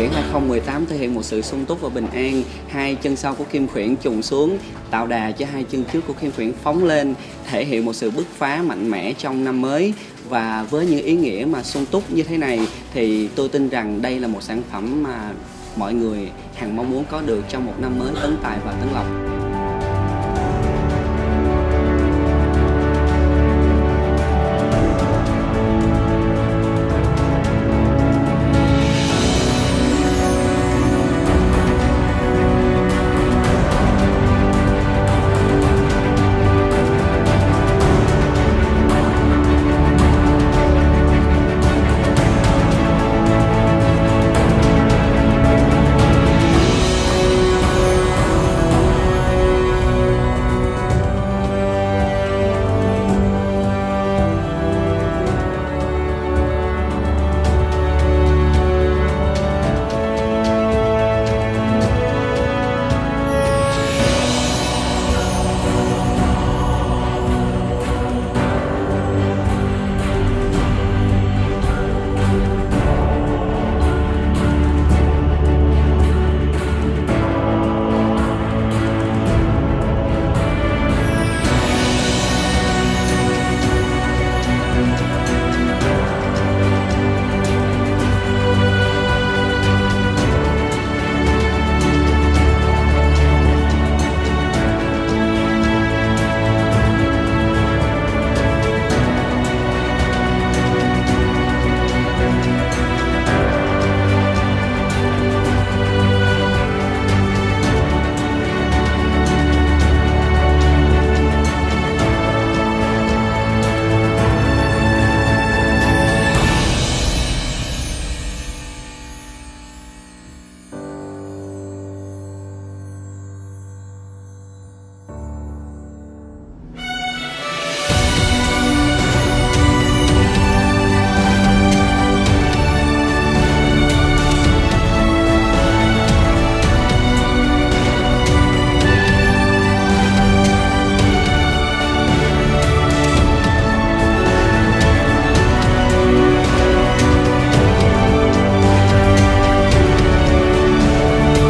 Khuyển 2018 thể hiện một sự sung túc và bình an. Hai chân sau của Kim Khuyển trùng xuống, tạo đà cho hai chân trước của Kim Khuyển phóng lên, thể hiện một sự bứt phá mạnh mẽ trong năm mới. Và với những ý nghĩa mà sung túc như thế này thì tôi tin rằng đây là một sản phẩm mà mọi người hằng mong muốn có được trong một năm mới tấn tài và tấn lộc.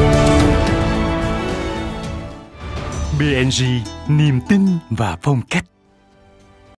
BNG, niềm tin và phong cách.